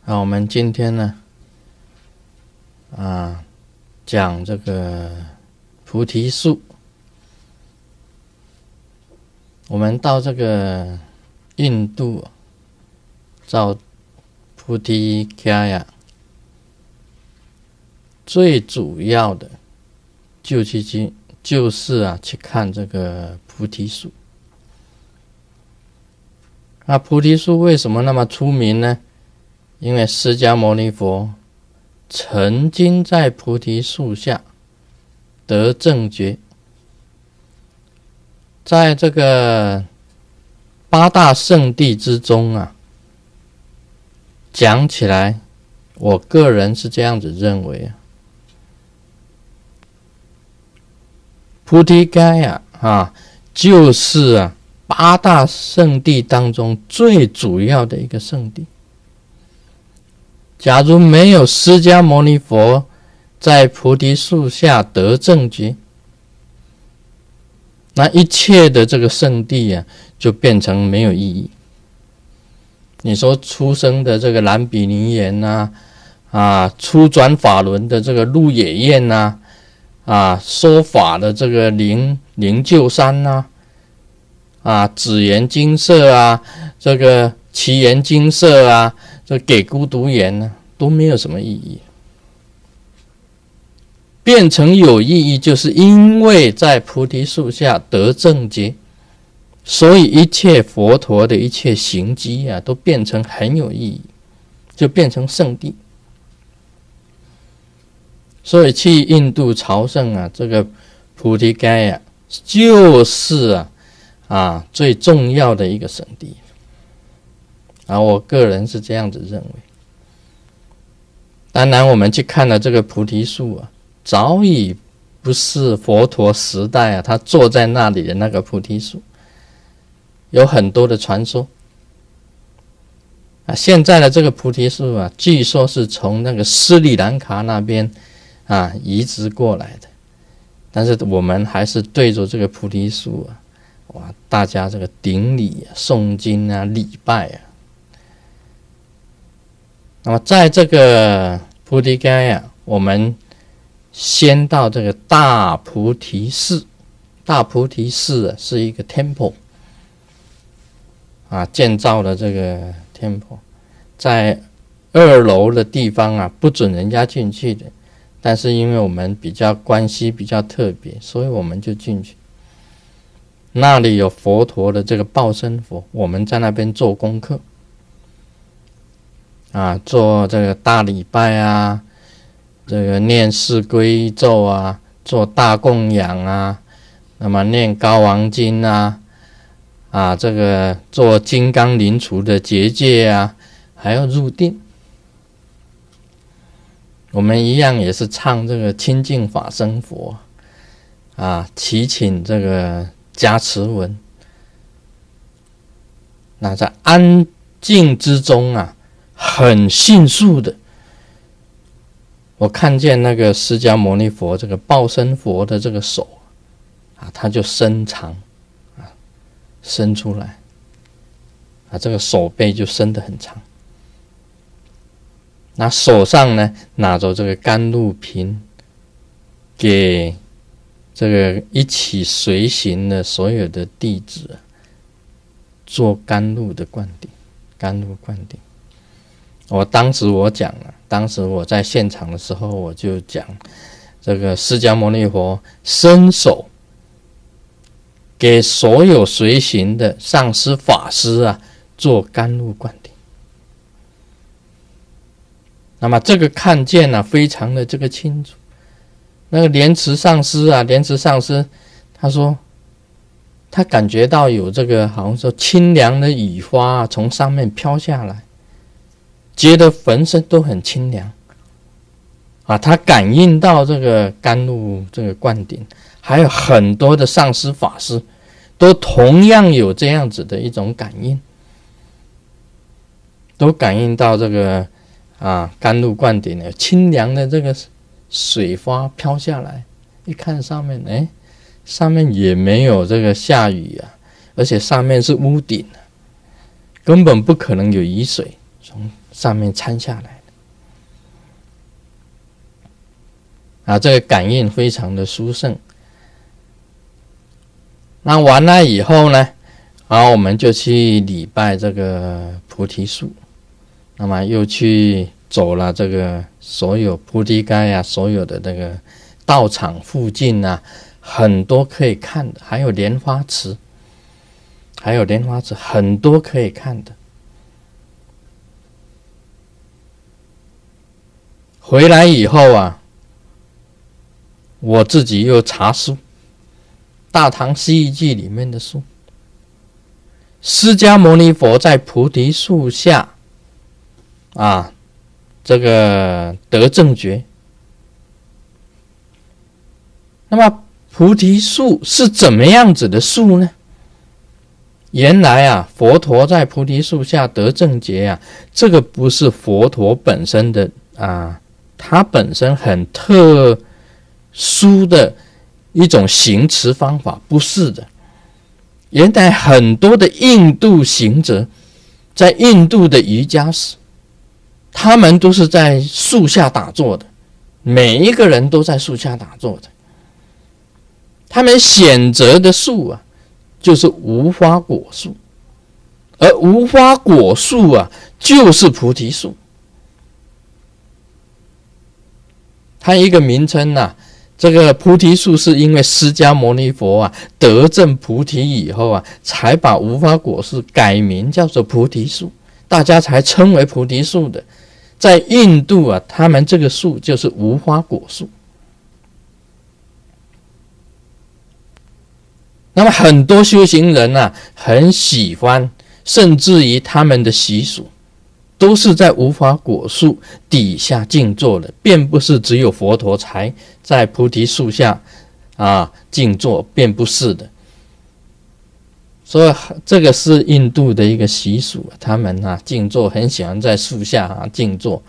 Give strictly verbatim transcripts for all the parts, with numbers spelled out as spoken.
好，我们今天呢，啊，讲这个菩提树。我们到这个印度，到菩提伽呀，最主要的就去去就是啊，去看这个菩提树。那菩提树为什么那么出名呢？因为释迦牟尼佛曾经在菩提树下得正觉。在这个八大圣地之中啊，讲起来，我个人是这样子认为啊，菩提伽呀啊，就是啊八大圣地当中最主要的一个圣地。假如没有释迦牟尼佛在菩提树下得正觉，那一切的这个圣地啊，就变成没有意义。你说出生的这个蓝比尼园呐，啊，初转法轮的这个鹿野苑呐，啊，说法的这个灵灵鹫山呐，啊，紫园精舍啊，这个奇园精舍啊，这给孤独园呢，都没有什么意义。变成有意义，就是因为在菩提树下得正觉，所以一切佛陀的一切行迹啊，都变成很有意义，就变成圣地。所以去印度朝圣啊，这个菩提伽呀，就是啊啊最重要的一个圣地。啊，我个人是这样子认为。当然，我们去看了这个菩提树啊，早已不是佛陀时代啊，他坐在那里的那个菩提树，有很多的传说啊。现在的这个菩提树啊，据说是从那个斯里兰卡那边啊移植过来的，但是我们还是对着这个菩提树啊，哇，大家这个顶礼啊、诵经啊、礼拜啊。那么在这个菩提伽呀，我们先到这个大菩提寺。大菩提寺、啊、是一个 temple 啊，建造的这个 temple， 在二楼的地方啊，不准人家进去的。但是因为我们比较关系比较特别，所以我们就进去。那里有佛陀的这个报身佛，我们在那边做功课。啊，做这个大礼拜啊，这个念四皈咒啊，做大供养啊，那么念高王经啊，啊，这个做金刚临处的结界啊，还要入定。我们一样也是唱这个清净法身佛啊，祈请这个加持文。那在安静之中啊，很迅速的，我看见那个释迦牟尼佛这个报身佛的这个手啊，它就伸长啊，伸出来啊，这个手背就伸得很长。那手上呢，拿着这个甘露瓶，给这个一起随行的所有的弟子、啊、做甘露的灌顶，甘露灌顶。我当时我讲了，当时我在现场的时候，我就讲这个释迦牟尼佛伸手给所有随行的上师法师啊做甘露灌顶。那么这个看见啊，非常的这个清楚。那个莲池上师啊，莲池上师他说，他感觉到有这个好像说清凉的雨花、啊、从上面飘下来。觉得浑身都很清凉啊！他感应到这个甘露这个灌顶，还有很多的上师法师都同样有这样子的一种感应，都感应到这个啊甘露灌顶的清凉的这个水花飘下来。一看上面，哎，上面也没有这个下雨啊，而且上面是屋顶，根本不可能有雨水。 从上面参下来的啊，这个感应非常的殊胜。那完了以后呢，然后我们就去礼拜这个菩提树，那么又去走了这个所有菩提街啊，所有的这个道场附近啊，很多可以看的，还有莲花池，还有莲花池很多可以看的。回来以后啊，我自己又查书，《大唐西域记》里面的书，释迦牟尼佛在菩提树下啊，这个得正觉。那么菩提树是怎么样子的树呢？原来啊，佛陀在菩提树下得正觉啊，这个不是佛陀本身的啊，它本身很特殊的一种行持方法，不是的。原来很多的印度行者，在印度的瑜伽师，他们都是在树下打坐的，每一个人都在树下打坐的。他们选择的树啊，就是无花果树，而无花果树啊，就是菩提树。它一个名称啊，这个菩提树是因为释迦牟尼佛啊得证菩提以后啊，才把无花果树改名叫做菩提树，大家才称为菩提树的。在印度啊，他们这个树就是无花果树。那么很多修行人啊，很喜欢，甚至于他们的习俗都是在无花果树底下静坐的，并不是只有佛陀才在菩提树下啊静坐，并不是的。所以这个是印度的一个习俗，他们啊静坐很喜欢在树下啊静坐。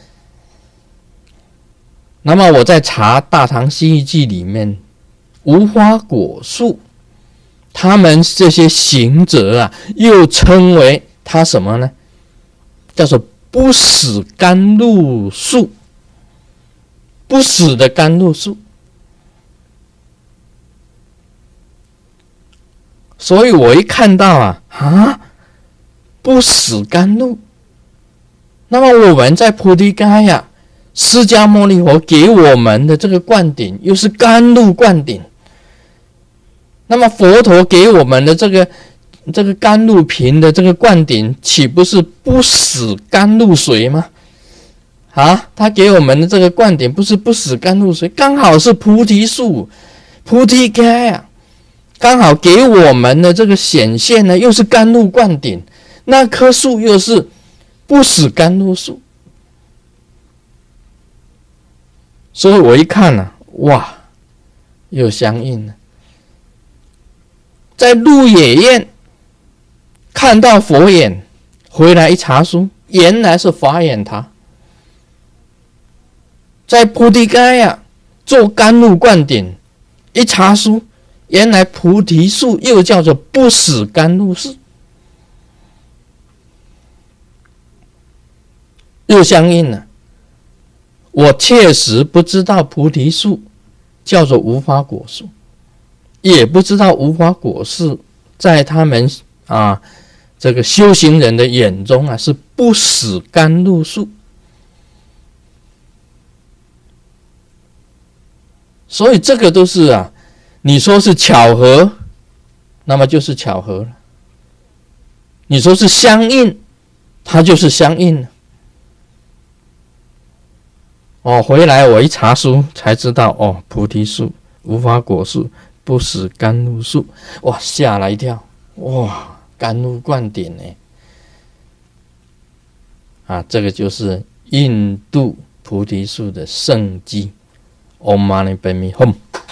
那么我在查《大唐西域记》里面，无花果树，他们这些行者啊，又称为他什么呢？叫做不死甘露树，不死的甘露树。所以我一看到啊啊，不死甘露，那么我们在菩提街呀，释迦牟尼佛给我们的这个灌顶又是甘露灌顶，那么佛陀给我们的这个这个甘露瓶的这个灌顶，岂不是不死甘露水吗？啊，他给我们的这个灌顶不是不死甘露水，刚好是菩提树、菩提街啊，刚好给我们的这个显现呢，又是甘露灌顶，那棵树又是不死甘露树。所以我一看呢、啊，哇，又相应了。在鹿野苑看到佛眼，回来一查书，原来是法眼塔。在菩提街呀做甘露灌顶，一查书，原来菩提树又叫做不死甘露树，又相应了。我确实不知道菩提树叫做无花果树，也不知道无花果树在他们啊这个修行人的眼中啊是不死甘露树。所以这个都是啊，你说是巧合，那么就是巧合了；你说是相应，它就是相应了。哦，回来我一查书才知道，哦，菩提树、无花果树、不死甘露树，哇，吓了一跳，哇，甘露灌顶呢！啊，这个就是印度菩提树的圣迹。Om Mani Padme Hum。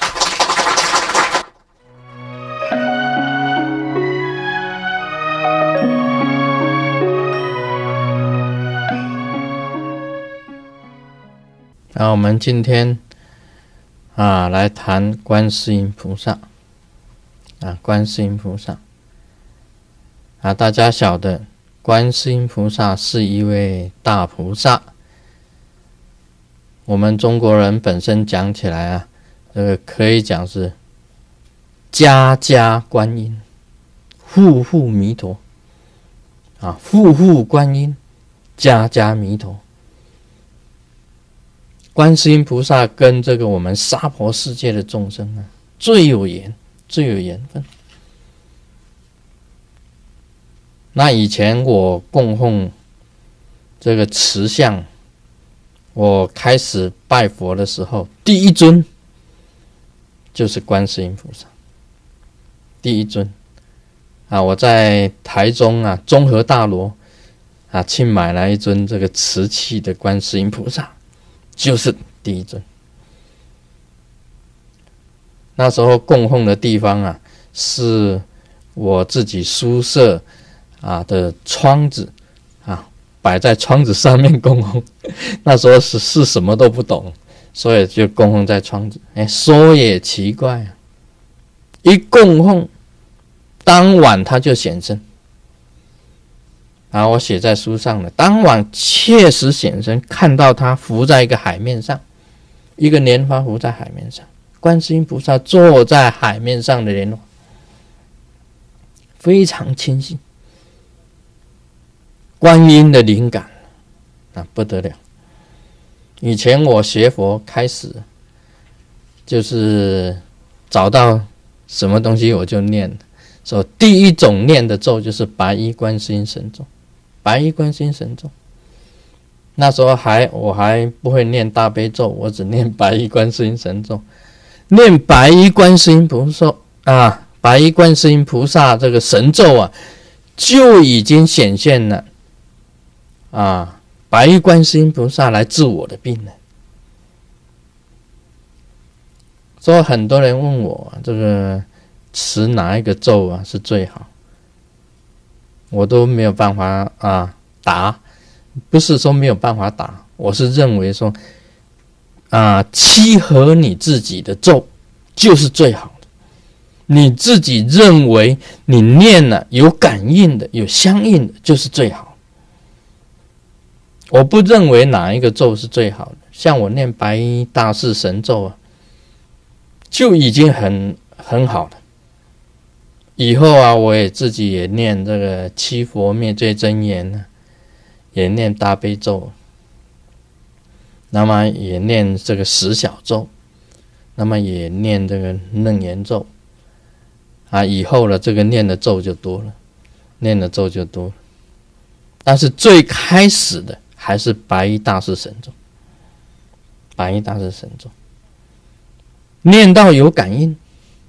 那我们今天啊来谈观世音菩萨啊，观世音菩萨啊，大家晓得观世音菩萨是一位大菩萨。我们中国人本身讲起来啊，这个可以讲是家家观音，户户弥陀啊，户户观音，家家弥陀。观世音菩萨跟这个我们娑婆世界的众生啊，最有缘，最有缘分。那以前我供奉这个慈像，我开始拜佛的时候，第一尊就是观世音菩萨，第一尊啊！我在台中啊，中和大罗啊，去买了一尊这个瓷器的观世音菩萨，就是第一尊。那时候供奉的地方啊，是我自己宿舍啊的窗子啊，摆在窗子上面供奉。那时候是是什么都不懂，所以就供奉在窗子。哎，说也奇怪啊，一供奉，当晚他就显身。啊，我写在书上了，当晚确实显身，看到他浮在一个海面上，一个莲花浮在海面上，观世音菩萨坐在海面上的莲花，非常清晰。观音的灵感啊，不得了！以前我学佛开始，就是找到什么东西我就念。所以第一种念的咒就是白衣观世音神咒，白衣观世音神咒。那时候还我还不会念大悲咒，我只念白衣观世音神咒。念白衣观世音菩萨啊，白衣观世音菩萨这个神咒啊，就已经显现了啊，白衣观世音菩萨来治我的病了。所以很多人问我这个持哪一个咒啊是最好，我都没有办法啊答。不是说没有办法答，我是认为说啊，契合你自己的咒就是最好的。你自己认为你念了有感应的、有相应的，就是最好。我不认为哪一个咒是最好的，像我念白衣大士神咒啊，就已经很很好了。以后啊，我也自己也念这个七佛灭罪真言呢、啊，也念大悲咒，那么也念这个十小咒，那么也念这个楞严咒啊。以后了，这个念的咒就多了，念的咒就多了。但是最开始的还是白衣大士神咒，白衣大士神咒，念到有感应。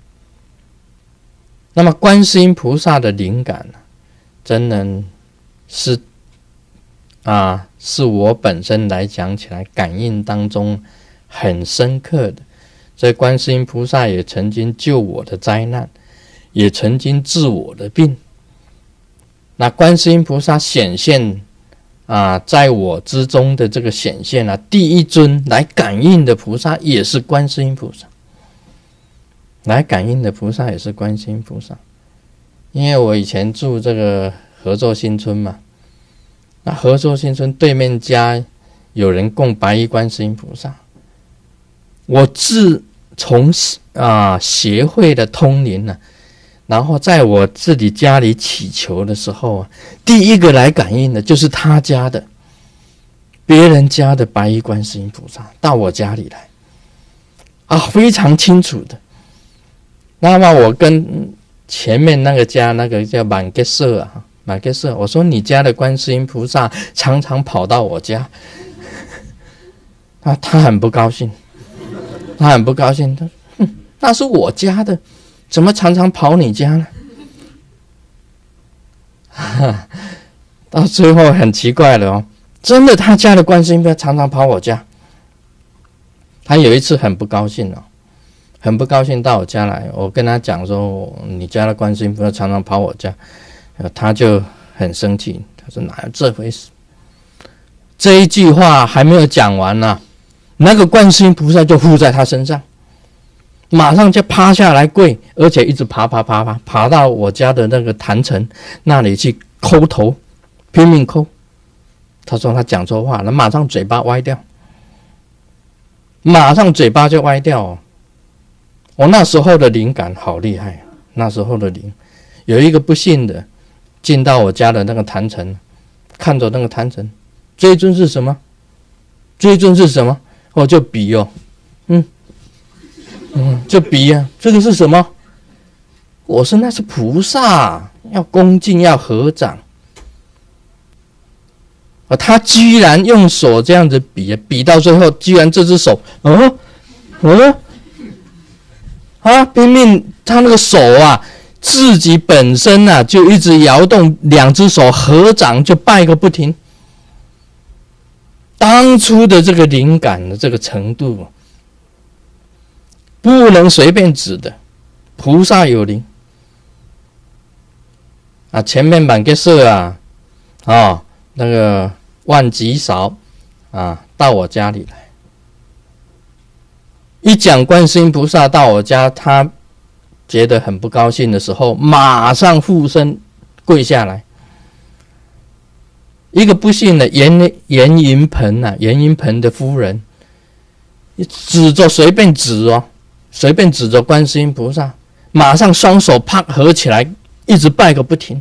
那么观世音菩萨的灵感呢、啊，真的是啊，是我本身来讲起来，感应当中很深刻的。这观世音菩萨也曾经救我的灾难，也曾经治我的病。那观世音菩萨显现啊，在我之中的这个显现啊，第一尊来感应的菩萨也是观世音菩萨。来感应的菩萨也是观世音菩萨，因为我以前住这个合作新村嘛，那合作新村对面家有人供白衣观世音菩萨，我自从啊协会的通灵呢、啊，然后在我自己家里祈求的时候啊，第一个来感应的就是他家的，别人家的白衣观世音菩萨到我家里来，啊，非常清楚的。那么我跟前面那个家那个叫满格社啊，满格社，我说你家的观世音菩萨常常跑到我家，他他很不高兴，他很不高兴，他说哼，那是我家的，怎么常常跑你家呢？到最后很奇怪了哦，真的他家的观世音菩萨常常跑我家，他有一次很不高兴哦。很不高兴到我家来，我跟他讲说，你家的观世音菩萨常常跑我家，他就很生气，他说哪有这回事？这一句话还没有讲完呢、啊，那个观世音菩萨就附在他身上，马上就趴下来跪，而且一直爬爬爬爬爬到我家的那个坛城那里去叩头， 拼命抠。他说他讲错话了，马上嘴巴歪掉，马上嘴巴就歪掉哦。我那时候的灵感好厉害，那时候的灵，有一个不信的进到我家的那个坛城，看着那个坛城，这一尊是什么？这一尊是什么？我就比哦，嗯嗯，就比啊，这个是什么？我说那是菩萨，要恭敬，要合掌。啊，他居然用手这样子比，比到最后，居然这只手，哦，哦，啊，拼命，他那个手啊，自己本身啊，就一直摇动，两只手合掌就拜个不停。当初的这个灵感的这个程度，不能随便指的，菩萨有灵啊，前面板给设啊，啊。那个万吉嫂啊，到我家里来，一讲观世音菩萨到我家，他觉得很不高兴的时候，马上俯身跪下来。一个不幸的严严云鹏啊，严云鹏的夫人，指着随便指哦，随便指着观世音菩萨，马上双手啪合起来，一直拜个不停。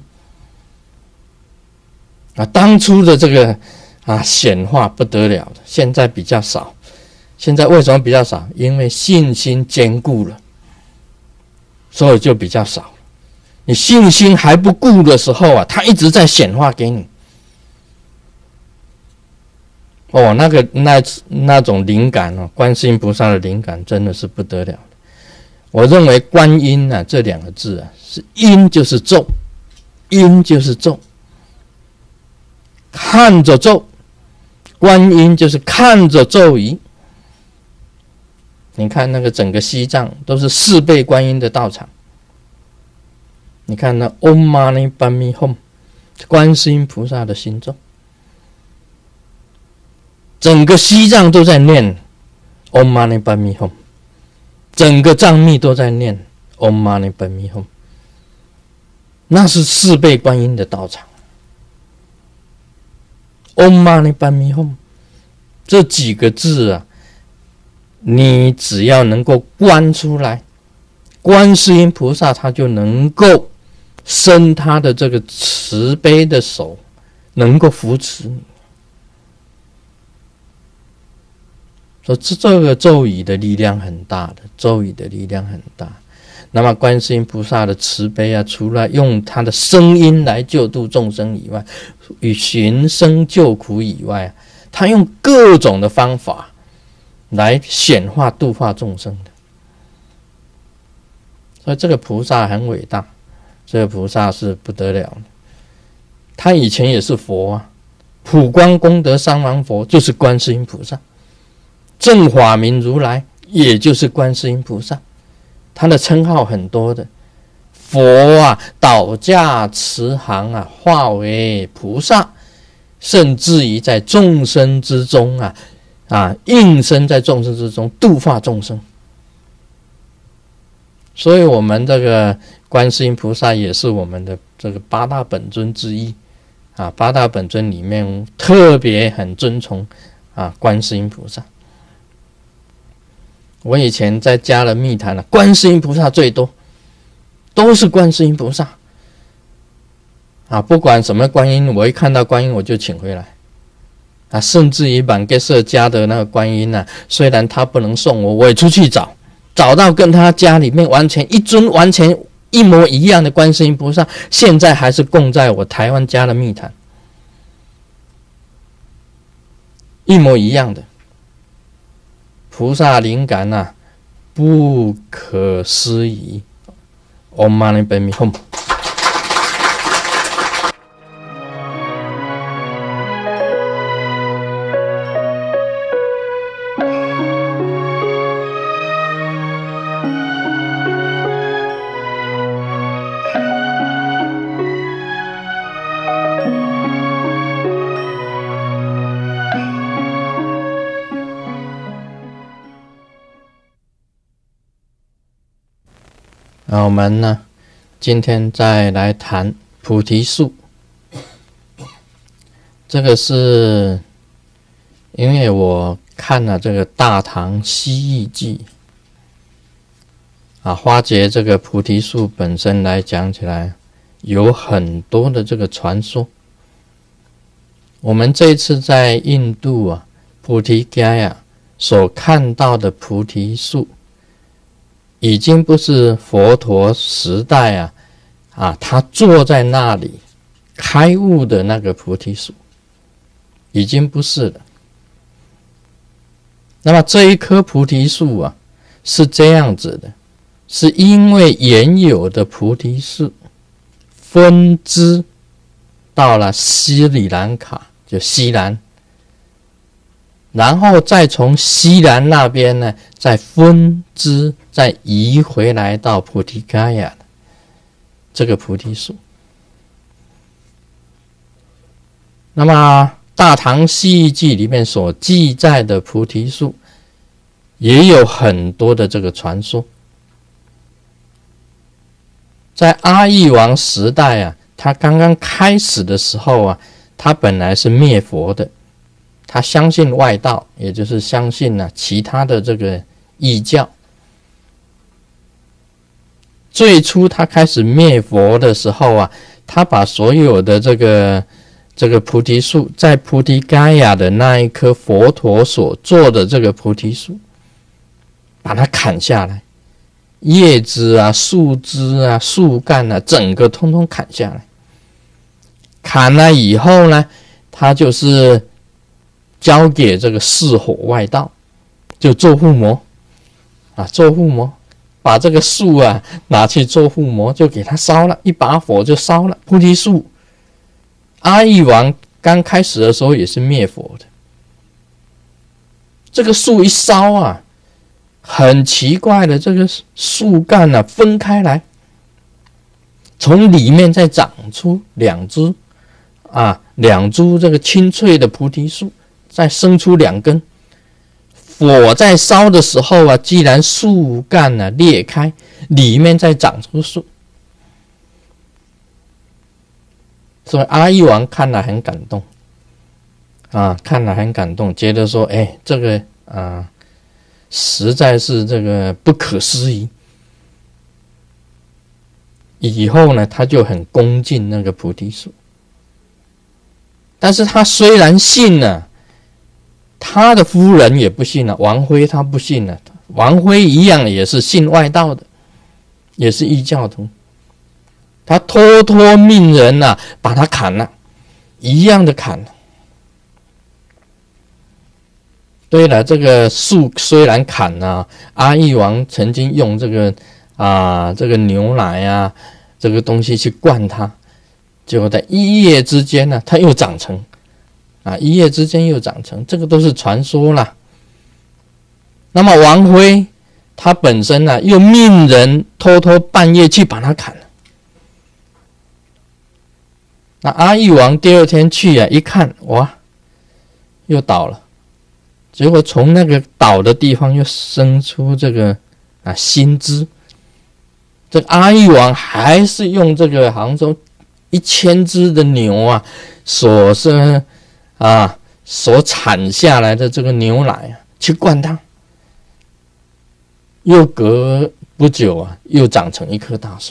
啊，当初的这个啊显化不得了的，现在比较少。现在为什么比较少？因为信心坚固了，所以就比较少。你信心还不固的时候啊，它一直在显化给你。哦，那个那那种灵感哦，观世音菩萨的灵感真的是不得了的。我认为观音啊这两个字啊，是音就是咒，音就是咒。看着咒，观音就是看着咒语。你看那个整个西藏都是四倍观音的道场。你看那 Om Mani Padme Hum， 观世音菩萨的心咒，整个西藏都在念 Om Mani Padme Hum， 整个藏密都在念 Om Mani Padme Hum， 那是四倍观音的道场。Om Mani Padme Hum 这几个字啊，你只要能够观出来，观世音菩萨他就能够伸他的这个慈悲的手，能够扶持你。说这这个咒语的力量很大的，咒语的力量很大。那么观世音菩萨的慈悲啊，除了用他的声音来救度众生以外，与寻声救苦以外，他用各种的方法来显化度化众生的。所以这个菩萨很伟大，这个菩萨是不得了的。他以前也是佛啊，普光功德三王佛就是观世音菩萨，正法明如来也就是观世音菩萨。他的称号很多的，佛啊，倒驾慈航啊，化为菩萨，甚至于在众生之中啊，啊，应身在众生之中度化众生。所以，我们这个观世音菩萨也是我们的这个八大本尊之一啊。八大本尊里面特别很尊崇啊观世音菩萨。我以前在家的密坛啊，观世音菩萨最多，都是观世音菩萨啊！不管什么观音，我一看到观音我就请回来啊！甚至于满格社家的那个观音啊，虽然他不能送我，我也出去找，找到跟他家里面完全一尊完全一模一样的观世音菩萨，现在还是供在我台湾家的密坛，一模一样的。菩萨灵感啊，不可思议。Om Mani Padme Hum。那我们呢，今天再来谈菩提树。 这个是因为我看了这个《大唐西域记》啊，花节这个菩提树本身来讲起来，有很多的这个传说。我们这一次在印度啊，菩提伽呀所看到的菩提树，已经不是佛陀时代啊啊，他坐在那里开悟的那个菩提树，已经不是了。那么这一棵菩提树啊，是这样子的。是因为原有的菩提树分支到了斯里兰卡，就西兰，然后再从西兰那边呢，再分支再移回来到菩提伽亚的这个菩提树。那么《大唐西域记》里面所记载的菩提树，也有很多的这个传说。在阿育王时代啊，他刚刚开始的时候啊，他本来是灭佛的，他相信外道，也就是相信啊其他的这个异教。最初他开始灭佛的时候啊，他把所有的这个这个菩提树，在菩提伽亚的那一棵佛陀所做的这个菩提树，把它砍下来。叶子啊、树枝啊、树干啊，整个通通砍下来。砍了以后呢，他就是交给这个四火外道，就做护摩啊，做护摩，把这个树啊拿去做护摩，就给它烧了，一把火就烧了。菩提树，阿育王刚开始的时候也是灭佛的，这个树一烧啊，很奇怪的，这个树干啊分开来，从里面再长出两株啊，两株这个青翠的菩提树，再生出两根。火在烧的时候啊，既然树干啊裂开，里面再长出树，所以阿育王看了很感动啊，看了很感动，觉得说，哎，这个啊。实在是这个不可思议。以后呢，他就很恭敬那个菩提树。但是他虽然信了，他的夫人也不信了，王妃他不信了。王妃一样也是信外道的，也是异教徒。他偷偷命人啊，把他砍了，一样的砍了。对了，这个树虽然砍了、啊，阿育王曾经用这个啊这个牛奶啊这个东西去灌它，结果在一夜之间呢、啊，它又长成啊，一夜之间又长成，这个都是传说啦。那么王妃她本身呢、啊，又命人偷偷半夜去把它砍了。那阿育王第二天去啊，一看，哇，又倒了。结果从那个倒的地方又生出这个啊新枝，这个阿育王还是用这个杭州一千只的牛啊所是啊所产下来的这个牛奶啊去灌它，又隔不久啊又长成一棵大树。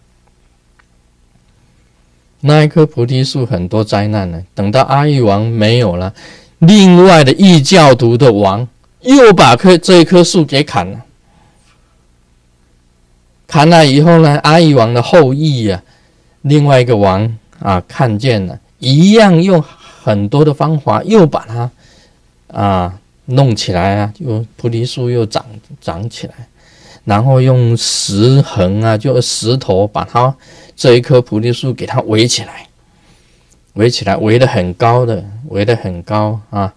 那一棵菩提树很多灾难呢，等到阿育王没有了。另外的异教徒的王又把这一棵树给砍了，砍了以后呢，阿育王的后裔啊，另外一个王啊看见了，一样用很多的方法又把它啊弄起来啊，又菩提树又长长起来，然后用石横啊，就石头把它这一棵菩提树给它围起来。围起来，围得很高的，围得很高啊！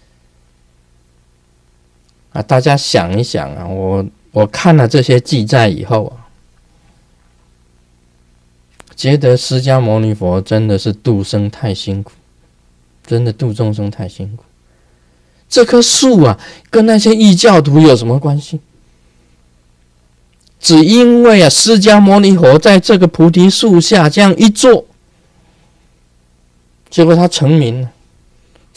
啊，大家想一想啊，我我看了这些记载以后啊，觉得释迦牟尼佛真的是度生太辛苦，真的度众生太辛苦。这棵树啊，跟那些异教徒有什么关系？只因为啊，释迦牟尼佛在这个菩提树下这样一坐。结果他成名了，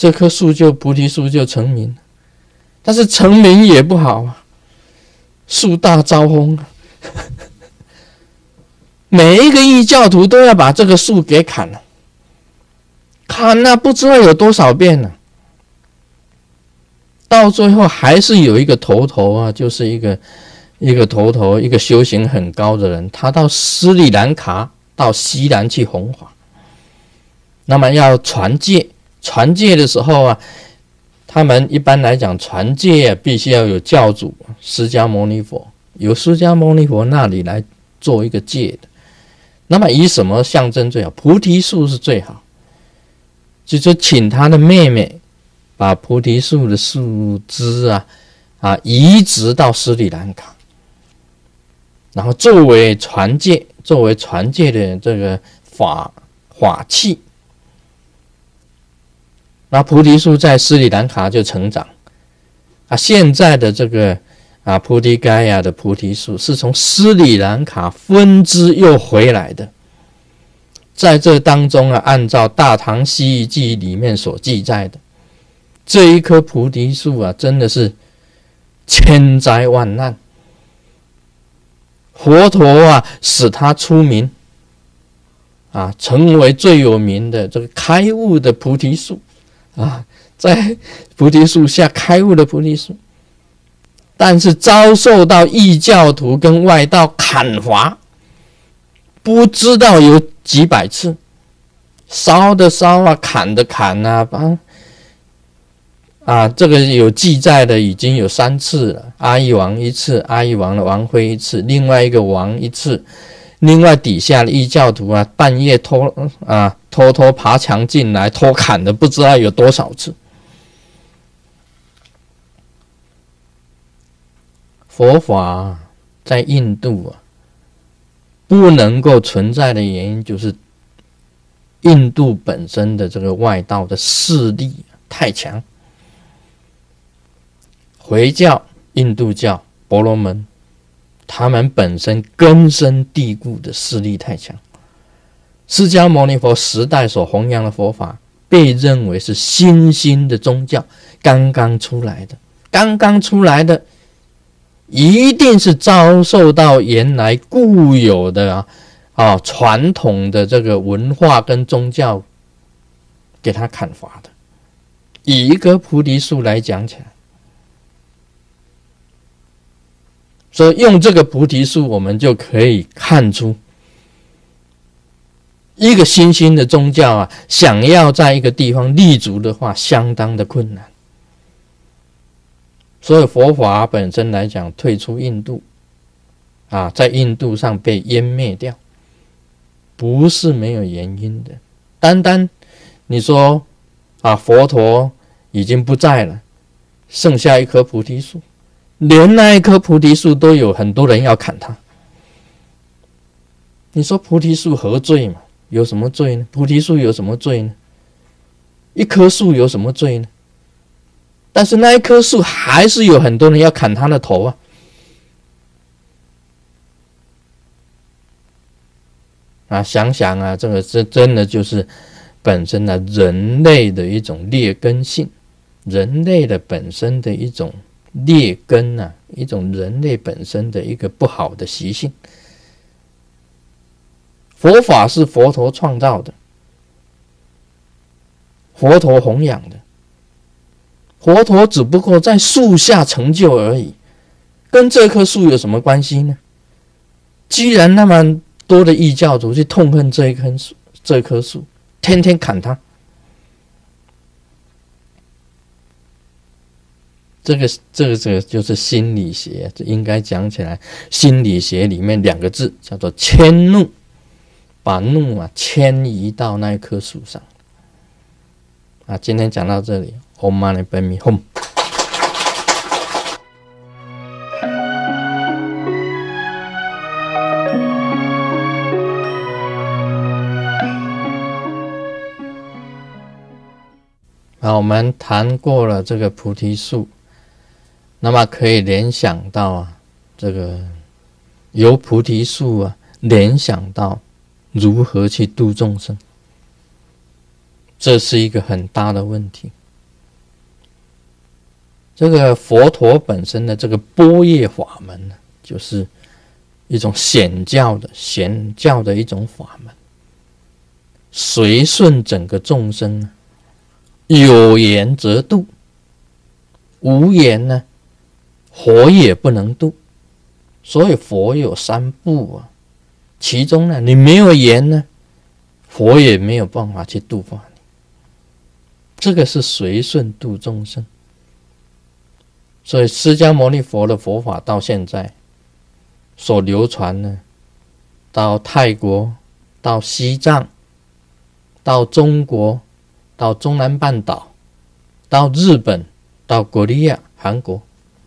这棵树就菩提树就成名了。但是成名也不好啊，树大招风啊，每一个异教徒都要把这个树给砍了，砍了不知道有多少遍了，到最后还是有一个头头啊，就是一个一个头头，一个修行很高的人，他到斯里兰卡到西兰去弘法，那么要传戒，传戒的时候啊，他们一般来讲传戒啊，必须要有教主释迦牟尼佛，由释迦牟尼佛那里来做一个戒的。那么以什么象征最好？菩提树是最好，就是请他的妹妹把菩提树的树枝啊啊移植到斯里兰卡，然后作为传戒，作为传戒的这个法法器。那菩提树在斯里兰卡就成长啊，现在的这个啊菩提盖亚的菩提树是从斯里兰卡分支又回来的。在这当中啊，按照《大唐西域记》里面所记载的，这一棵菩提树啊，真的是千灾万难，佛陀啊使它出名啊，成为最有名的这个开悟的菩提树啊，在菩提树下开悟的菩提树，但是遭受到异教徒跟外道砍伐，不知道有几百次，烧的烧啊，砍的砍啊，啊，啊，这个有记载的已经有三次了，阿育王一次，阿育王的王妃一次，另外一个王一次，另外底下的异教徒啊，半夜偷啊偷偷爬墙进来偷砍的不知道有多少次。佛法在印度啊不能够存在的原因，就是印度本身的这个外道的势力太强。回教、印度教、婆罗门，他们本身根深蒂固的势力太强。释迦牟尼佛时代所弘扬的佛法，被认为是新兴的宗教，刚刚出来的，刚刚出来的，一定是遭受到原来固有的啊啊传统的这个文化跟宗教给他砍伐的。以一棵菩提树来讲起来，所以用这个菩提树，我们就可以看出，一个新兴的宗教啊，想要在一个地方立足的话，相当的困难。所以佛法本身来讲，退出印度啊，在印度上被湮灭掉，不是没有原因的。单单你说啊，佛陀已经不在了，剩下一棵菩提树，连那一棵菩提树都有很多人要砍它。你说菩提树何罪嘛？有什么罪呢？菩提树有什么罪呢？一棵树有什么罪呢？但是那一棵树还是有很多人要砍它的头啊！啊，想想啊，这个这真的就是本身的人类的一种劣根性，人类的本身的一种劣根啊，一种人类本身的一个不好的习性。佛法是佛陀创造的，佛陀弘扬的。佛陀只不过在树下成就而已，跟这棵树有什么关系呢？既然那么多的异教徒去痛恨这一棵树，这棵树天天砍它，这个这个这个就是心理学，这应该讲起来，心理学里面两个字叫做迁怒，把怒啊迁移到那一棵树上。啊，今天讲到这里。Om Mani Padme Hum。啊，我们谈过了这个菩提树，那么可以联想到啊，这个由菩提树啊联想到如何去度众生，这是一个很大的问题。 这个佛陀本身的这个般若法门呢，就是一种显教的显教的一种法门，随顺整个众生，有缘则度，无缘呢，佛也不能度。所以佛有三部啊，其中呢，你没有缘呢，佛也没有办法去度化你。这个是随顺度众生。所以释迦牟尼佛的佛法到现在所流传呢，到泰国，到西藏，到中国，到中南半岛，到日本，到国利亚、韩国，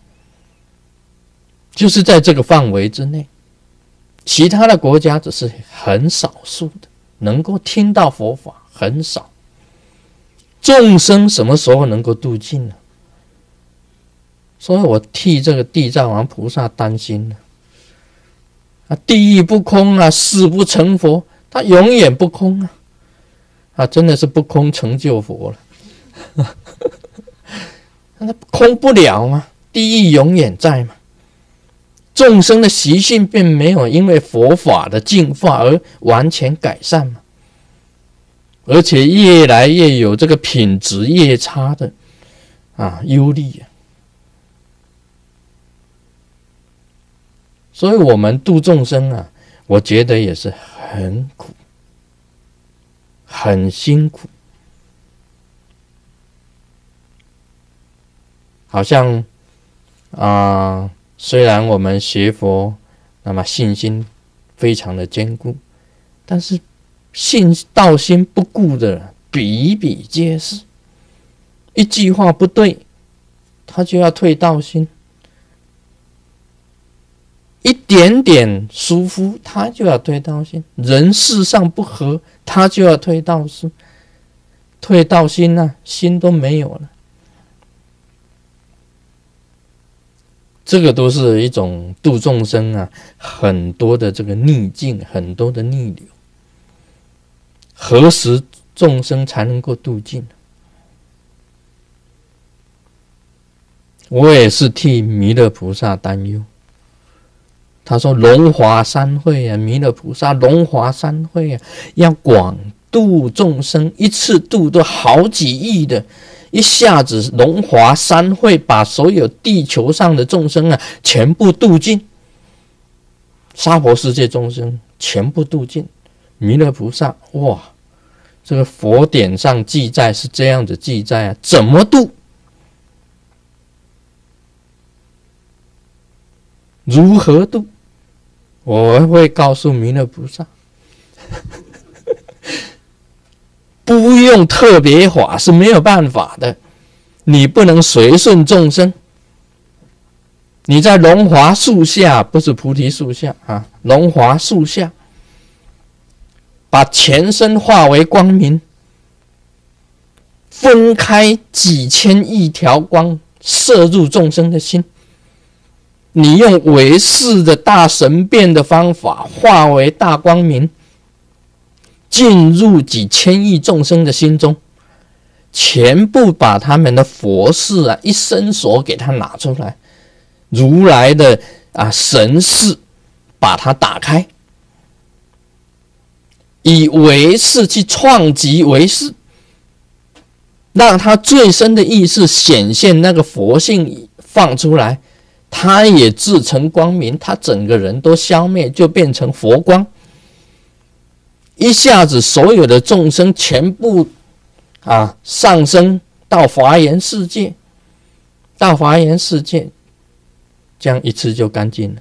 就是在这个范围之内。其他的国家只是很少数的能够听到佛法，很少。众生什么时候能够度尽呢？所以我替这个地藏王菩萨担心了。啊，地狱不空啊，誓不成佛，他永远不空啊！啊，真的是不空成就佛了。那空不了吗？地狱永远在嘛。众生的习性并没有因为佛法的净化而完全改善嘛，而且越来越有这个品质越差的啊忧虑啊。所以我们度众生啊，我觉得也是很苦，很辛苦。好像啊、呃，虽然我们学佛，那么信心非常的坚固，但是信道心不固的比比皆是。一句话不对，他就要退道心。一点点疏忽，他就要退道心；人事上不合，他就要退道心。退道心啊，心都没有了。这个都是一种度众生啊，很多的这个逆境，很多的逆流。何时众生才能够度尽？我也是替弥勒菩萨担忧。他说龙华三会啊，弥勒菩萨龙华三会啊，要广度众生，一次度都好几亿的，一下子龙华三会把所有地球上的众生啊全部度尽，娑婆世界众生全部度尽。弥勒菩萨哇，这个佛典上记载是这样子记载啊，怎么度？如何度？我会告诉弥勒菩萨，不用特别法是没有办法的，你不能随顺众生。你在龙华树下，不是菩提树下啊，龙华树下，把全身化为光明，分开几千亿条光射入众生的心。你用唯识的大神变的方法化为大光明，进入几千亿众生的心中，全部把他们的佛事啊一伸手给他拿出来，如来的啊神事把它打开，以唯识去创极唯识，让他最深的意识显现那个佛性放出来，他也自成光明，他整个人都消灭，就变成佛光。一下子所有的众生全部啊上升到华严世界，到华严世界，这样一次就干净了。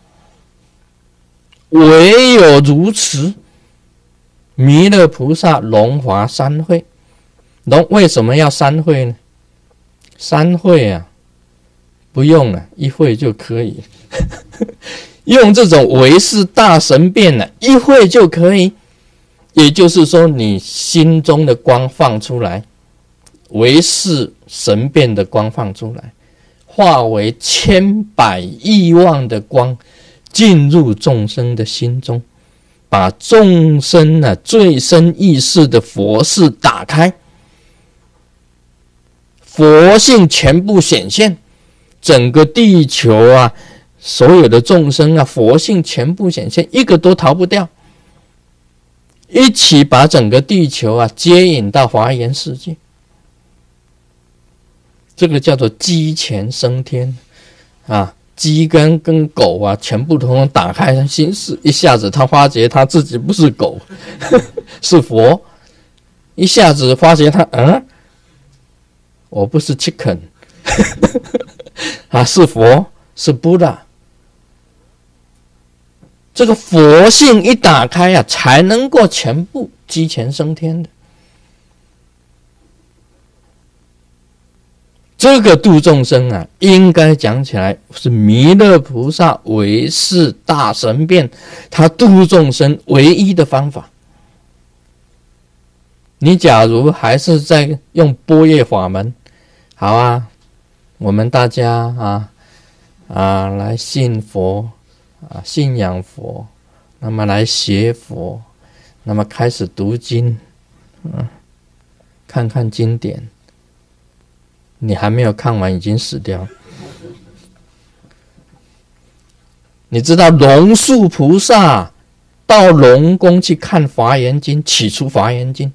唯有如此，弥勒菩萨龙华三会。龙为什么要三会呢？三会啊，不用了，一会就可以。用这种唯识大神变了，一会就可以。也就是说，你心中的光放出来，唯识神变的光放出来，化为千百亿万的光，进入众生的心中，把众生啊最深意识的佛事打开，佛性全部显现， 整个地球啊，所有的众生啊，佛性全部显现，一个都逃不掉，一起把整个地球啊接引到华严世界。这个叫做鸡前升天啊，鸡跟跟狗啊，全部统统打开心事，一下子他发觉他自己不是狗，是佛，一下子发觉他，嗯，我不是 chicken， 啊，是佛，是 Buddha。这个佛性一打开啊，才能够全部鸡前升天的。这个度众生啊，应该讲起来是弥勒菩萨唯是大神变，他度众生唯一的方法。你假如还是在用般若法门，好啊，我们大家啊啊来信佛啊，信仰佛，那么来学佛，那么开始读经，嗯，看看经典。你还没有看完，已经死掉。你知道龙树菩萨到龙宫去看《华严经》，起初《华严经》，《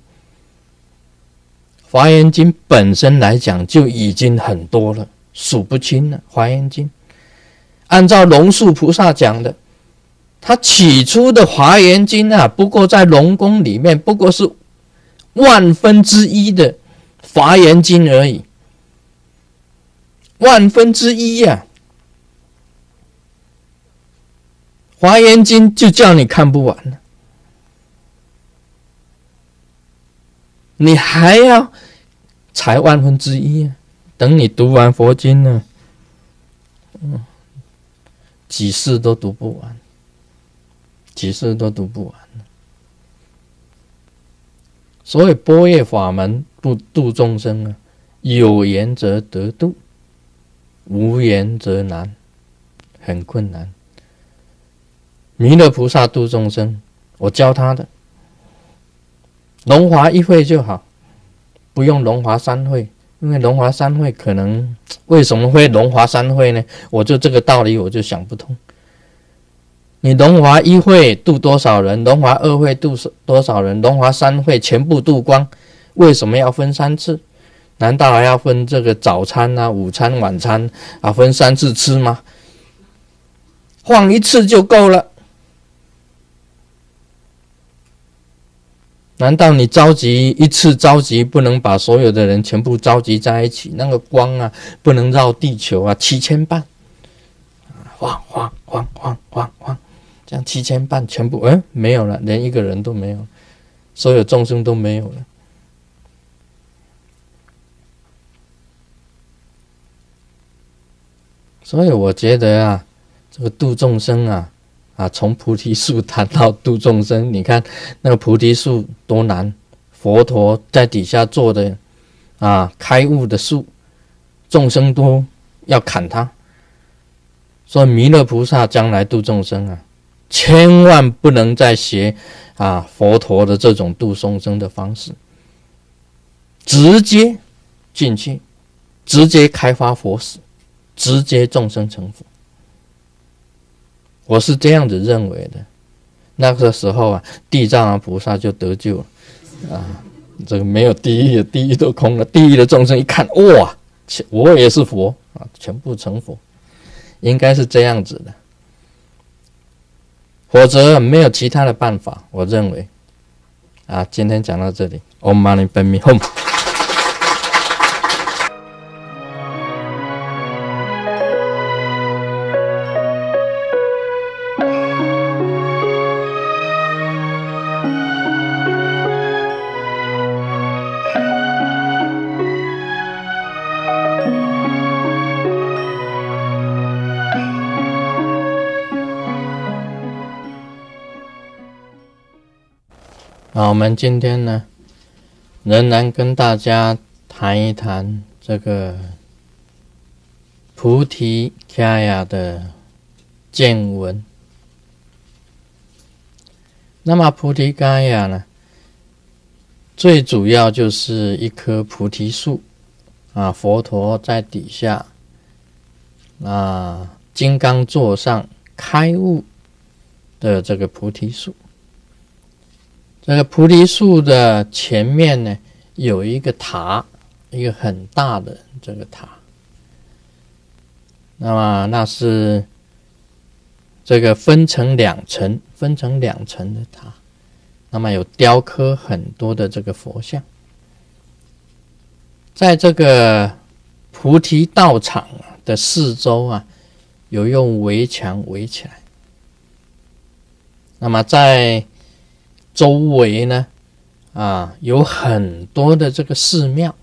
华严经》本身来讲就已经很多了，数不清了。《华严经》按照龙树菩萨讲的，他起初的《华严经》啊，不过在龙宫里面，不过是万分之一的《华严经》而已。万分之一呀、啊，《华严经》就叫你看不完了，你还要才万分之一啊！等你读完佛经呢，嗯，几世都读不完，几世都读不完。所以般若法门度度众生啊，有缘则得度。无缘则难，很困难。弥勒菩萨度众生，我教他的，龙华一会就好，不用龙华三会，因为龙华三会可能为什么会龙华三会呢？我就这个道理我就想不通。你龙华一会度多少人？龙华二会度多少人？龙华三会全部度光，为什么要分三次？难道还要分这个早餐啊、午餐、晚餐啊，分三次吃吗？放一次就够了。难道你召集一次召集不能把所有的人全部召集在一起？那个光啊，不能绕地球啊，七千瓣，晃晃晃晃晃晃，这样七千瓣全部，嗯，没有了，连一个人都没有，所有众生都没有了。所以我觉得啊，这个度众生啊，啊，从菩提树谈到度众生，你看那个菩提树多难，佛陀在底下做的啊，开悟的树，众生都要砍它。所以弥勒菩萨将来度众生啊，千万不能再学啊佛陀的这种度众生的方式，直接进去，直接开发佛识。直接众生成佛，我是这样子认为的。那个时候啊，地藏王菩萨就得救了啊！这个没有地狱，地狱都空了。地狱的众生一看，哇，我也是佛啊，全部成佛，应该是这样子的。否则没有其他的办法，我认为啊，今天讲到这里。Om Mani Padme Hum。好，我们今天呢，仍然跟大家谈一谈这个菩提伽雅的见闻。那么菩提伽雅呢，最主要就是一棵菩提树啊，佛陀在底下啊金刚座上开悟的这个菩提树。这个菩提树的前面呢，有一个塔，一个很大的这个塔。那么那是这个分成两层，分成两层的塔。那么有雕刻很多的这个佛像，在这个菩提道场的四周啊，有用围墙围起来。那么在周围呢，啊，有很多的这个寺庙。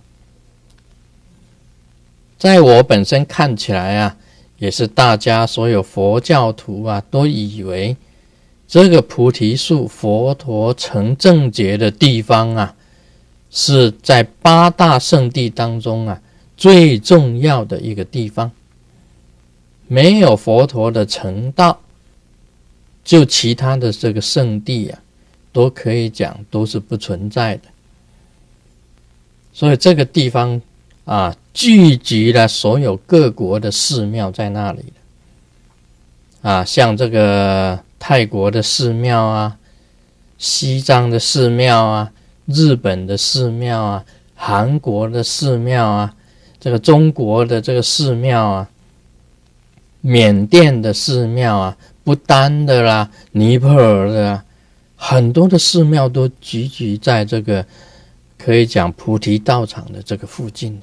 在我本身看起来啊，也是大家所有佛教徒啊，都以为这个菩提树佛陀成正觉的地方啊，是在八大圣地当中啊最重要的一个地方。没有佛陀的成道，就其他的这个圣地啊，都可以讲都是不存在的。所以这个地方啊，聚集了所有各国的寺庙在那里啊，像这个泰国的寺庙啊，西藏的寺庙啊，日本的寺庙啊，韩国的寺庙啊，这个中国的这个寺庙啊，缅甸的寺庙啊，不丹的啦，尼泊尔的啦，很多的寺庙都聚集在这个可以讲菩提道场的这个附近。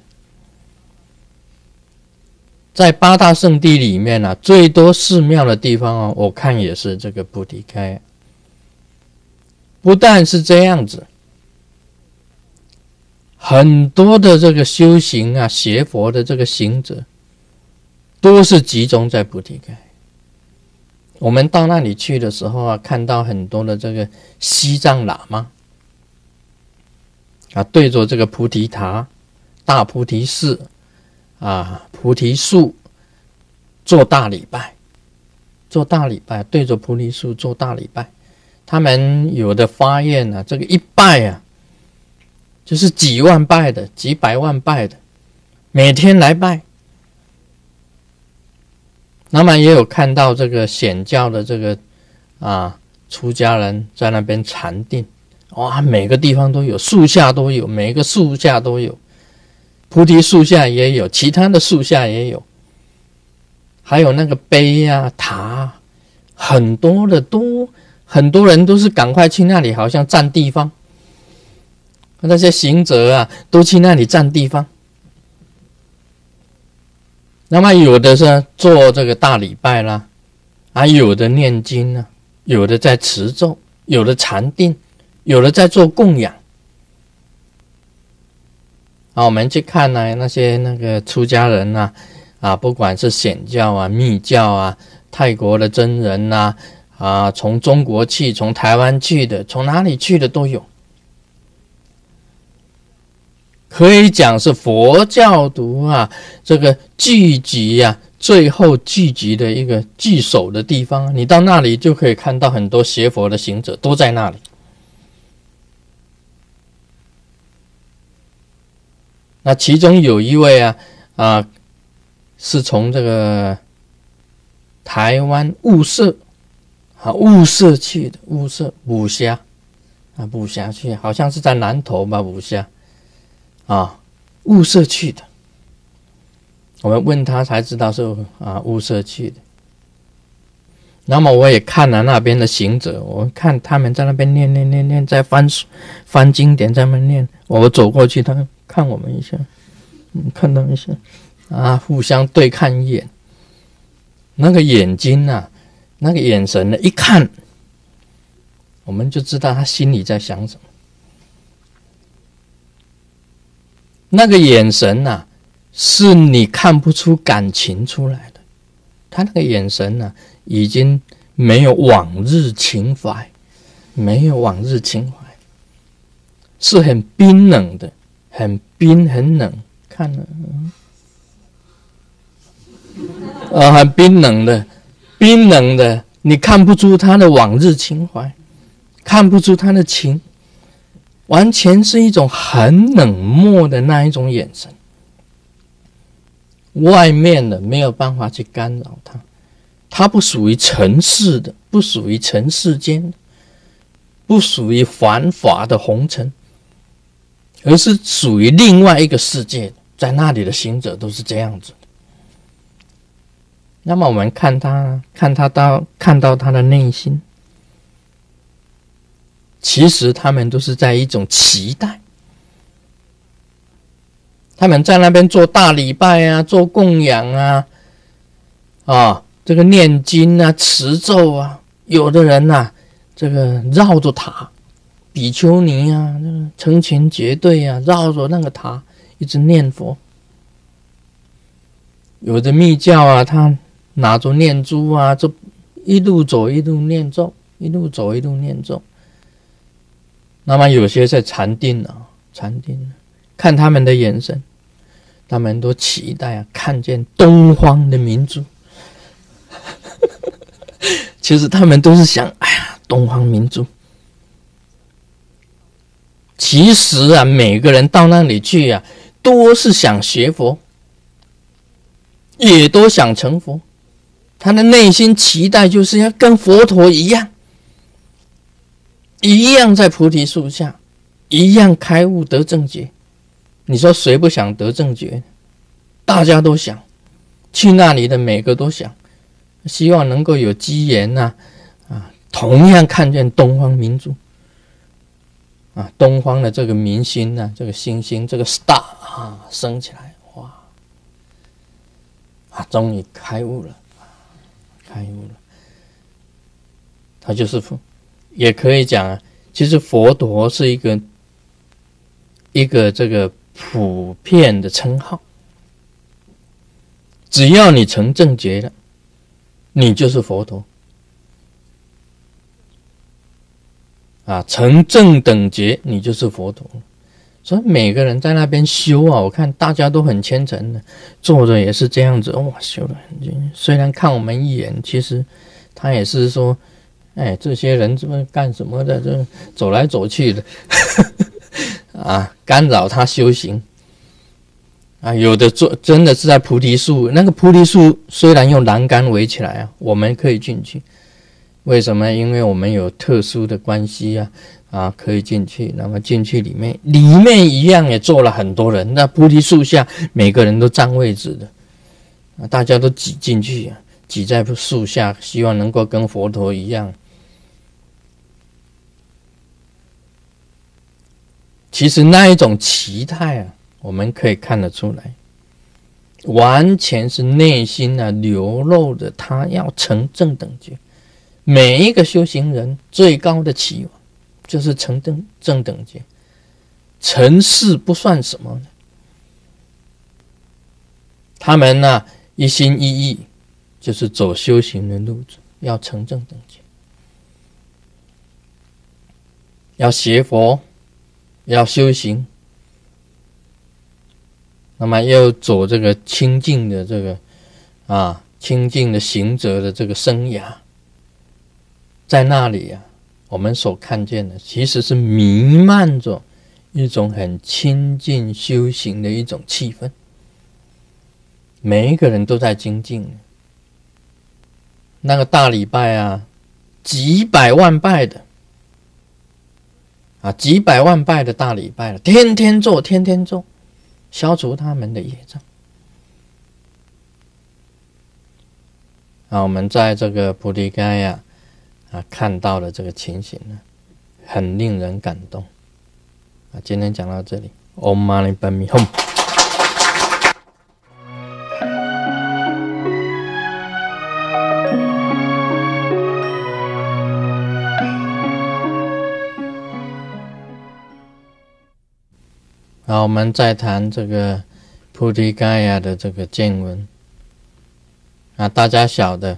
在八大圣地里面啊，最多寺庙的地方啊，我看也是这个菩提开。不但是这样子，很多的这个修行啊，学佛的这个行者，都是集中在菩提开。我们到那里去的时候啊，看到很多的这个西藏喇嘛啊，对着这个菩提塔、大菩提寺啊、菩提树做大礼拜，做大礼拜，对着菩提树做大礼拜。他们有的发愿啊，这个一拜啊，就是几万拜的，几百万拜的，每天来拜。那么也有看到这个显教的这个啊出家人在那边禅定，哇，每个地方都有，树下都有，每个树下都有，菩提树下也有，其他的树下也有，还有那个碑啊塔，很多的都很多人都是赶快去那里，好像占地方。那些行者啊，都去那里占地方。那么有的是做这个大礼拜啦，啊，有的念经啊，有的在持咒，有的禅定，有的在做供养。啊，我们去看呢、啊，那些那个出家人呐、啊，啊，不管是显教啊、密教啊、泰国的真人呐、啊，啊，从中国去、从台湾去的、从哪里去的都有。可以讲是佛教徒啊，这个聚集啊，最后聚集的一个聚首的地方。你到那里就可以看到很多学佛的行者都在那里。那其中有一位啊啊，是从这个台湾雾社啊雾社去的，雾社武侠啊武侠去，好像是在南投吧，武侠。啊，雾社去的，我们问他才知道是啊雾社去的。那么我也看了那边的行者，我看他们在那边念念念念，在翻翻经典，在那边念。我走过去，他看我们一下，嗯，看到一下，啊，互相对看一眼，那个眼睛啊，那个眼神呢，一看，我们就知道他心里在想什么。那个眼神啊，是你看不出感情出来的。他那个眼神啊，已经没有往日情怀，没有往日情怀，是很冰冷的，很冰很冷，看了，呃，很冰冷的，冰冷的，你看不出他的往日情怀，看不出他的情。完全是一种很冷漠的那一种眼神， 外面的没有办法去干扰它，它不属于尘世的，不属于尘世间的，不属于凡法的红尘，而是属于另外一个世界，在那里的行者都是这样子的。那么我们看他，看他到看到他的内心，其实他们都是在一种期待。他们在那边做大礼拜啊，做供养啊，啊，这个念经啊，持咒啊，有的人呐、啊，这个绕着塔，比丘尼啊，那个成群结队啊，绕着那个塔一直念佛。有的密教啊，他拿着念珠啊，就一路走一路念咒，一路走一路念咒。那么有些在禅定啊，禅定、啊。看他们的眼神，他们都期待啊，看见东方的明珠。其实他们都是想，哎呀，东方明珠。其实啊，每个人到那里去啊，都是想学佛，也都想成佛。他的内心期待就是要跟佛陀一样，一样在菩提树下，一样开悟得正觉。你说谁不想得正觉？大家都想，去那里的每个都想，希望能够有机缘呐、啊，啊，同样看见东方明珠，啊，东方的这个明星呐、啊，这个星星，这个 star 啊，升起来，哇，啊，终于开悟了，开悟了。他就是佛，也可以讲啊，其实佛陀是一个一个这个。普遍的称号，只要你成正觉了，你就是佛陀啊！成正等觉，你就是佛陀。所以每个人在那边修啊，我看大家都很虔诚的，做的也是这样子，哇，修得很精。虽然看我们一眼，其实他也是说，哎，这些人这么干什么的？这走来走去的。啊，干扰他修行啊！有的做真的是在菩提树，那个菩提树虽然用栏杆围起来啊，我们可以进去。为什么？因为我们有特殊的关系啊，啊，可以进去。那么进去里面，里面一样也坐了很多人。那菩提树下，每个人都占位置的啊，大家都挤进去啊，挤在树下，希望能够跟佛陀一样。其实那一种期待啊，我们可以看得出来，完全是内心啊流露的，他要成正等觉。每一个修行人最高的期望就是成正正等觉，尘世不算什么呢。他们呢、啊、一心一意就是走修行的路子，要成正等觉，要学佛。要修行，那么要走这个清净的这个啊清净的行者的这个生涯，在那里啊，我们所看见的其实是弥漫着一种很亲近修行的一种气氛，每一个人都在精进。那个大礼拜啊，几百万拜的。啊，几百万拜的大礼拜了，天天做，天天做，消除他们的业障。啊，我们在这个菩提伽呀啊看到了这个情形呢，很令人感动。啊，今天讲到这里 ，Om Mani Padme Hum。好，我们再谈这个菩提伽呀的这个见闻啊，大家晓得，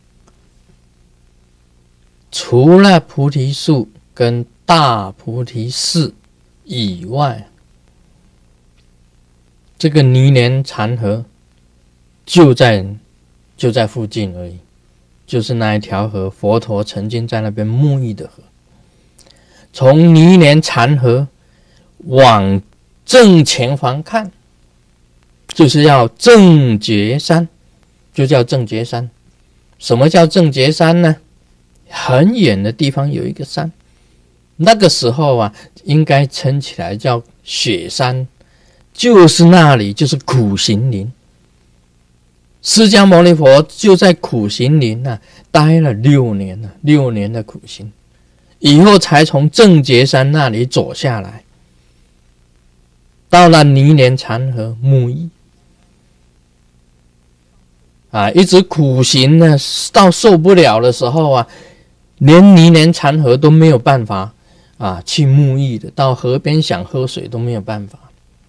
除了菩提树跟大菩提寺以外，这个尼连禅河就在就在附近而已，就是那一条河，佛陀曾经在那边沐浴的河。从尼连禅河往正前方看， 就是要正觉山，就叫正觉山。什么叫正觉山呢？很远的地方有一个山，那个时候啊，应该称起来叫雪山，就是那里就是苦行林。释迦牟尼佛就在苦行林啊待了六年了，六年的苦行，以后才从正觉山那里走下来，到了泥莲禅河沐浴。啊，一直苦行呢，到受不了的时候啊，连泥莲禅河都没有办法啊去沐浴的，到河边想喝水都没有办法。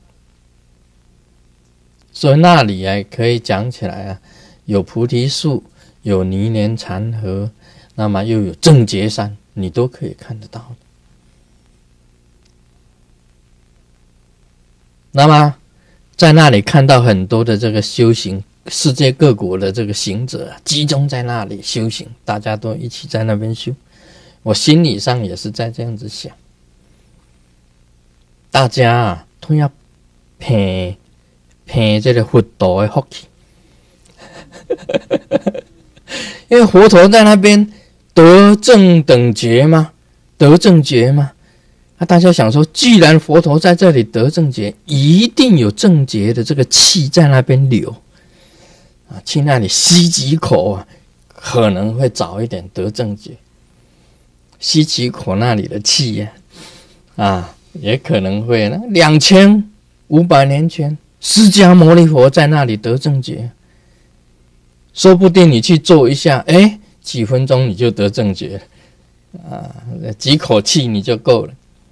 所以那里啊，可以讲起来啊，有菩提树，有泥莲禅河，那么又有正觉山，你都可以看得到的。那么在那里看到很多的这个修行。世界各国的这个行者集中在那里修行，大家都一起在那边修。我心理上也是在这样子想，大家啊都要骗骗这个佛陀的福气，因为佛陀在那边得正等觉嘛，得正觉嘛。啊，大家想说，既然佛陀在这里得正觉，一定有正觉的这个气在那边流。啊，去那里吸几口啊，可能会早一点得正觉。吸几口那里的气呀、啊，啊，也可能会呢。两千五百年前，释迦牟尼佛在那里得正觉，说不定你去做一下，哎，几分钟你就得正觉了，啊，几口气你就够了。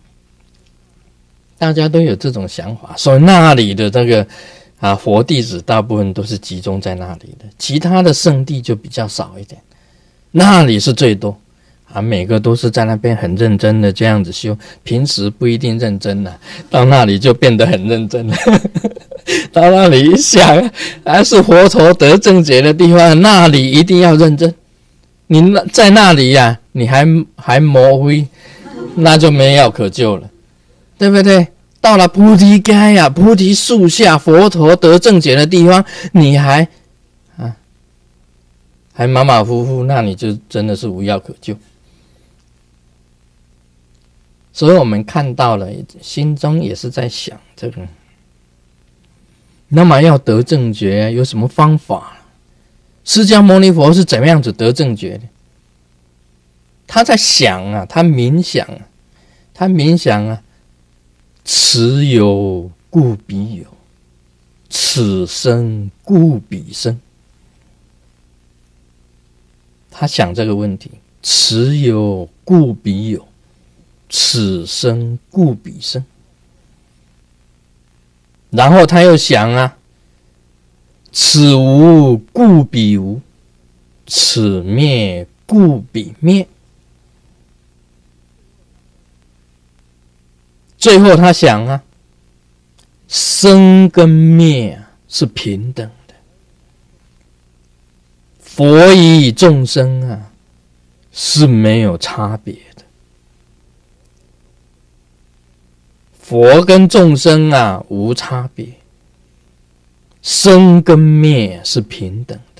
大家都有这种想法，所以那里的这个。啊，佛弟子大部分都是集中在那里的，其他的圣地就比较少一点，那里是最多啊，每个都是在那边很认真的这样子修，平时不一定认真了，到那里就变得很认真了。到那里一想，还是佛陀得正觉的地方，那里一定要认真。你那在那里呀、啊，你还还模糊，那就没药可救了，对不对？到了菩提该呀、啊，菩提树下，佛陀得正觉的地方，你还啊还马马虎虎，那你就真的是无药可救。所以我们看到了，心中也是在想这个。那么要得正觉有什么方法？释迦牟尼佛是怎么样子得正觉的？他在想啊，他冥想啊，他冥想啊。此有故彼有，此生故彼生。他想这个问题，此有故彼有，此生故彼生。然后他又想啊，此无故彼无，此灭故彼灭。最后他想啊，生跟灭啊是平等的，佛与众生啊是没有差别的，佛跟众生啊无差别，生跟灭是平等的。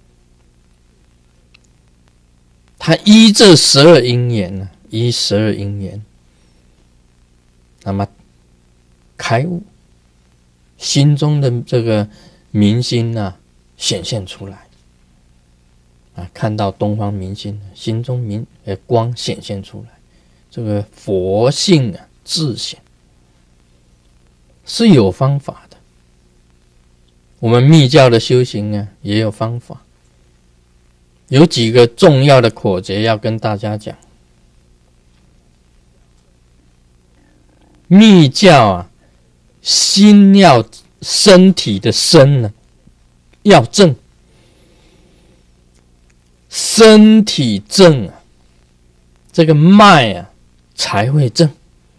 他依这十二因缘啊，依十二因缘。那么开悟，心中的这个明心啊显现出来啊，看到东方明心，心中明呃光显现出来，这个佛性啊自显，是有方法的。我们密教的修行啊也有方法，有几个重要的口诀要跟大家讲。密教啊，心要身体的身呢要正，身体正啊，这个脉啊才会正。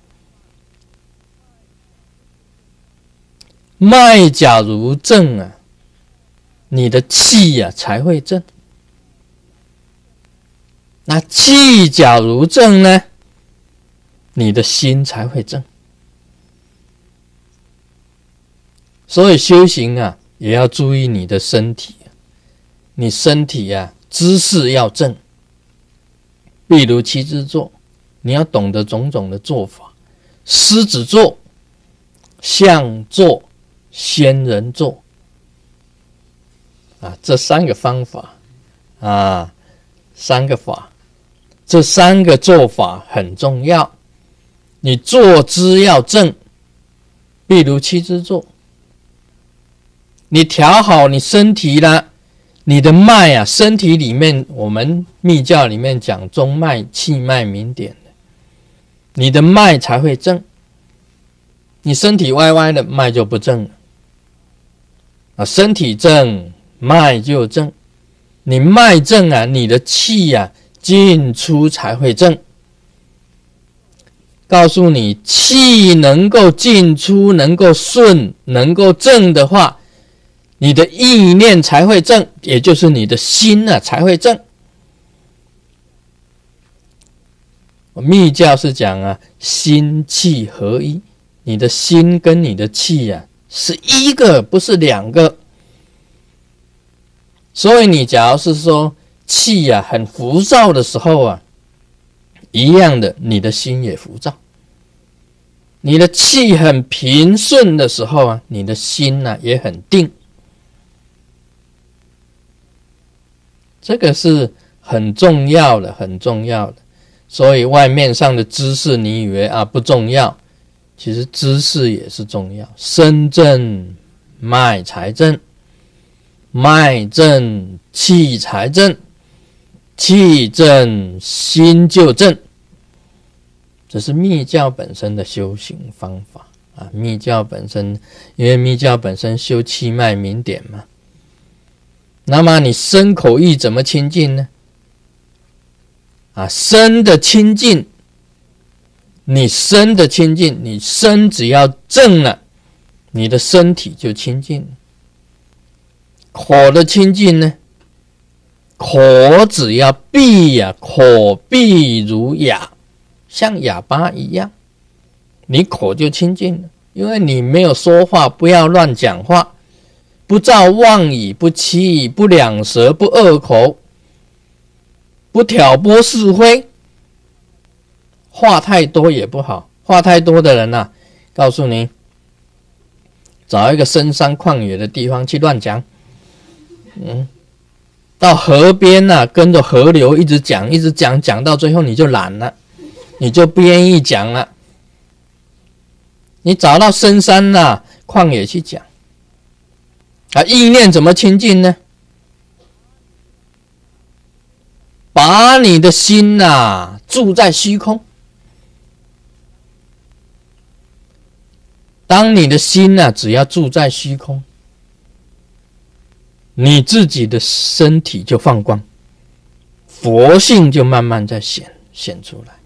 脉假如正啊，你的气啊才会正。那气假如正呢，你的心才会正。 所以修行啊，也要注意你的身体，你身体啊，姿势要正。比如七支坐，你要懂得种种的做法，狮子坐、象坐、仙人坐啊，这三个方法啊，三个法，这三个做法很重要。你坐姿要正，比如七支坐，你调好你身体啦，你的脉啊，身体里面我们密教里面讲中脉、气脉、明点的，你的脉才会正。你身体歪歪的，脉就不正了啊。身体正，脉就正。你脉正啊，你的气啊进出才会正。告诉你，气能够进出，能够顺，能够正的话，你的意念才会正，也就是你的心啊才会正。密教是讲啊，心气合一，你的心跟你的气啊是一个，不是两个。所以你假如是说气啊很浮躁的时候啊，一样的，你的心也浮躁。你的气很平顺的时候啊，你的心啊也很定。这个是很重要的，很重要的。所以外面上的知识你以为啊不重要，其实知识也是重要。身正脉才正，脉正气才正，气正心就正。这是密教本身的修行方法啊！密教本身，因为密教本身修气脉明点嘛。那么你身口意怎么清净呢？啊，身的清净，你身的清净，你身只要正了，你的身体就清净了。口的清净呢？口只要闭呀、啊，口闭如哑。像哑巴一样，你口就清净了，因为你没有说话，不要乱讲话，不造妄语，不欺语，不两舌，不恶口，不挑拨是非。话太多也不好，话太多的人啊，告诉你，找一个深山旷野的地方去乱讲，嗯，到河边啊，跟着河流一直讲，一直讲，讲到最后你就懒了。你就不愿意讲了，你找到深山啊旷野去讲啊，意念怎么清净呢？把你的心啊住在虚空。当你的心啊只要住在虚空，你自己的身体就放光，佛性就慢慢在显显出来。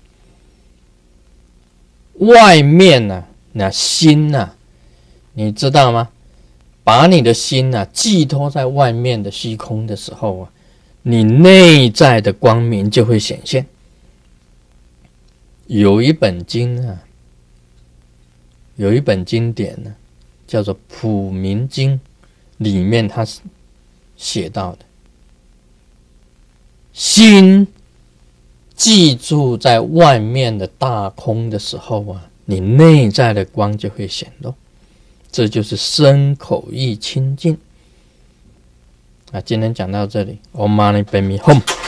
外面呢、啊，那心呢、啊，你知道吗？把你的心啊寄托在外面的虚空的时候啊，你内在的光明就会显现。有一本经啊，有一本经典呢，叫做《普明经》，里面它是写到的，心记住在外面的大空的时候啊，你内在的光就会显露，这就是身口意清净啊。今天讲到这里，Om Mani Padme Hum。